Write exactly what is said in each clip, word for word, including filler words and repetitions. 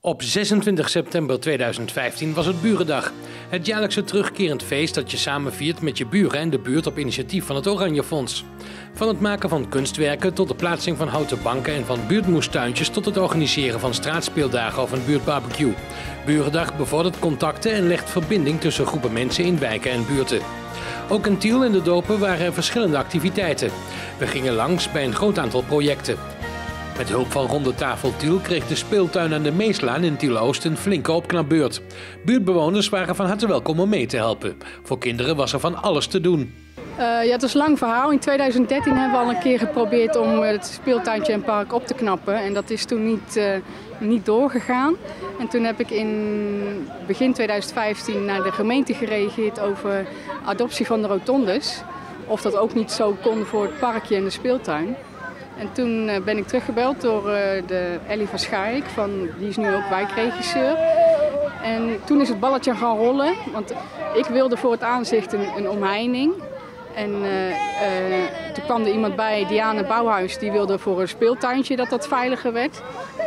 Op zesentwintig september tweeduizend vijftien was het Burendag. Het jaarlijkse terugkerend feest dat je samen viert met je buren en de buurt op initiatief van het Oranje Fonds. Van het maken van kunstwerken tot de plaatsing van houten banken en van buurtmoestuintjes tot het organiseren van straatspeeldagen of een buurtbarbecue. Burendag bevordert contacten en legt verbinding tussen groepen mensen in wijken en buurten. Ook in Tiel en de Dopen waren er verschillende activiteiten. We gingen langs bij een groot aantal projecten. Met hulp van Ronde Tafel Tiel kreeg de speeltuin aan de Meeslaan in Tiel-Oost een flinke opknapbeurt. Buurtbewoners waren van harte welkom om mee te helpen. Voor kinderen was er van alles te doen. Uh, ja, het is een lang verhaal. In tweeduizend dertien hebben we al een keer geprobeerd om het speeltuintje en park op te knappen. En dat is toen niet, uh, niet doorgegaan. En toen heb ik in begin tweeduizend vijftien naar de gemeente gereageerd over adoptie van de rotondes. Of dat ook niet zo kon voor het parkje en de speeltuin. En toen ben ik teruggebeld door de Ellie van Schaik, van, die is nu ook wijkregisseur. En toen is het balletje gaan rollen, want ik wilde voor het aanzicht een, een omheining. En uh, uh, toen kwam er iemand bij, Diana Bouwhuis, die wilde voor een speeltuintje dat dat veiliger werd.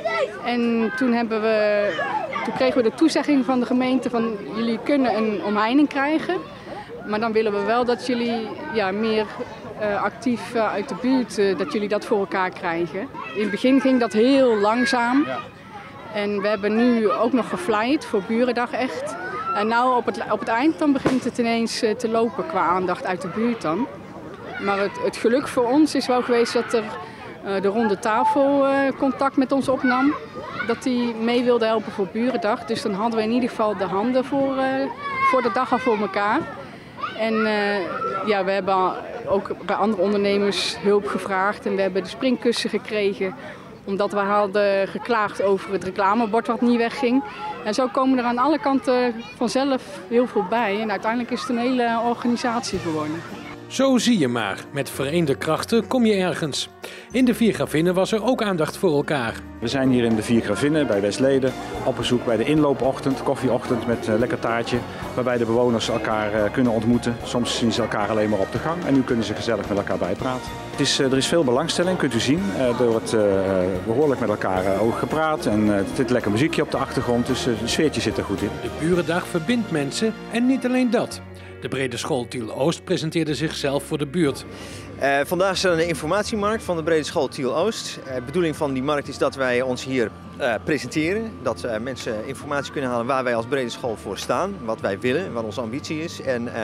En toen, hebben we, toen kregen we de toezegging van de gemeente van jullie kunnen een omheining krijgen. Maar dan willen we wel dat jullie ja, meer uh, actief uh, uit de buurt, uh, dat jullie dat voor elkaar krijgen. In het begin ging dat heel langzaam. Ja. En we hebben nu ook nog geflyerd voor Burendag echt. En nou op het, op het eind dan begint het ineens uh, te lopen qua aandacht uit de buurt dan. Maar het, het geluk voor ons is wel geweest dat er uh, de Ronde Tafel uh, contact met ons opnam. Dat die mee wilde helpen voor Burendag. Dus dan hadden we in ieder geval de handen voor, uh, voor de dag al voor elkaar. En uh, ja, we hebben ook bij andere ondernemers hulp gevraagd en we hebben de springkussen gekregen. Omdat we hadden geklaagd over het reclamebord wat niet wegging. En zo komen er aan alle kanten vanzelf heel veel bij. En uiteindelijk is het een hele organisatie geworden. Zo zie je maar, met vereende krachten kom je ergens. In de Vier Gravinnen was er ook aandacht voor elkaar. We zijn hier in de Vier Gravinnen bij Westleden op bezoek bij de inloopochtend, koffieochtend met een lekker taartje. Waarbij de bewoners elkaar kunnen ontmoeten. Soms zien ze elkaar alleen maar op de gang en nu kunnen ze gezellig met elkaar bijpraten. Het is, er is veel belangstelling, kunt u zien. Er wordt uh, behoorlijk met elkaar uh, ook gepraat en uh, er zit lekker muziekje op de achtergrond, dus uh, het sfeertje zit er goed in. De Burendag verbindt mensen en niet alleen dat. De Brede School Tiel-Oost presenteerde zichzelf voor de buurt. Uh, vandaag is er een informatiemarkt van de Brede School Tiel-Oost. Uh, de bedoeling van die markt is dat wij ons hier uh, presenteren. Dat uh, mensen informatie kunnen halen waar wij als Brede School voor staan. Wat wij willen, wat onze ambitie is. En uh,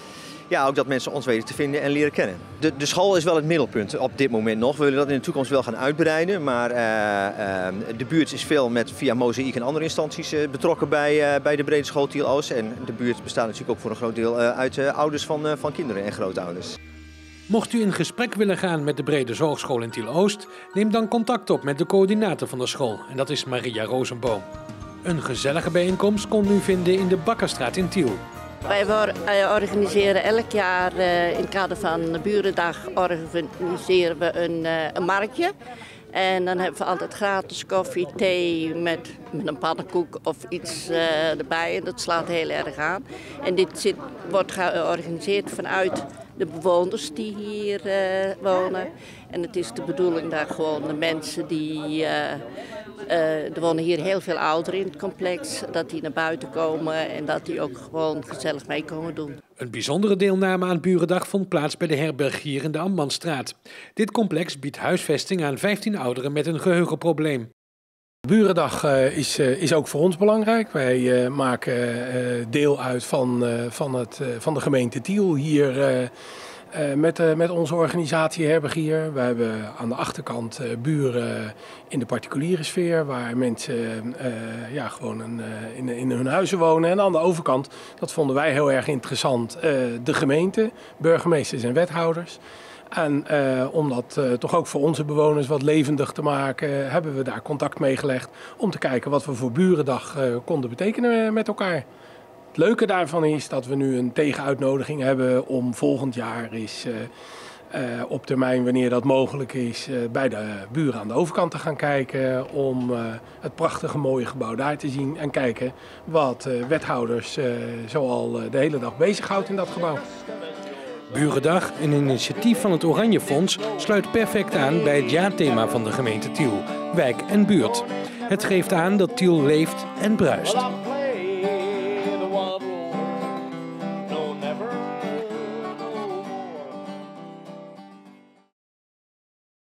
ja, ook dat mensen ons weten te vinden en leren kennen. De, de school is wel het middelpunt op dit moment nog. We willen dat in de toekomst wel gaan uitbreiden. Maar uh, uh, de buurt is veel met, via Mozaïek en andere instanties uh, betrokken bij, uh, bij de Brede School Tiel-Oost. En de buurt bestaat natuurlijk ook voor een groot deel uh, uit uh, ouders van, uh, van kinderen en grootouders. Mocht u in gesprek willen gaan met de Brede Zorgschool in Tiel-Oost, neem dan contact op met de coördinator van de school. En dat is Maria Rozenboom. Een gezellige bijeenkomst kon u vinden in de Bakkerstraat in Tiel. Wij organiseren elk jaar uh, in het kader van de Burendag organiseren we een, uh, een marktje. En dan hebben we altijd gratis koffie, thee met, met een pannenkoek of iets uh, erbij. En dat slaat heel erg aan. En dit zit, wordt georganiseerd vanuit de bewoners die hier uh, wonen. En het is de bedoeling dat gewoon de mensen die... Uh, uh, er wonen hier heel veel ouderen in het complex. Dat die naar buiten komen en dat die ook gewoon gezellig mee komen doen. Een bijzondere deelname aan Burendag vond plaats bij de herberg hier in de Ammanstraat. Dit complex biedt huisvesting aan vijftien ouderen met een geheugenprobleem. Burendag uh, is, uh, is ook voor ons belangrijk. Wij uh, maken uh, deel uit van, uh, van, het, uh, van de gemeente Tiel hier uh, uh, met, uh, met onze organisatie Herberg hier. We hebben aan de achterkant uh, buren in de particuliere sfeer waar mensen uh, ja, gewoon een, uh, in, in hun huizen wonen. En aan de overkant, dat vonden wij heel erg interessant, uh, de gemeente, burgemeesters en wethouders. En uh, om dat uh, toch ook voor onze bewoners wat levendig te maken, hebben we daar contact mee gelegd om te kijken wat we voor Burendag uh, konden betekenen met elkaar. Het leuke daarvan is dat we nu een tegenuitnodiging hebben om volgend jaar is, uh, uh, op termijn, wanneer dat mogelijk is, uh, bij de buren aan de overkant te gaan kijken. Om uh, het prachtige mooie gebouw daar te zien en kijken wat uh, wethouders uh, zoal uh, de hele dag bezighoudt in dat gebouw. Burendag, een initiatief van het Oranje Fonds, sluit perfect aan bij het jaarthema van de gemeente Tiel, wijk en buurt. Het geeft aan dat Tiel leeft en bruist.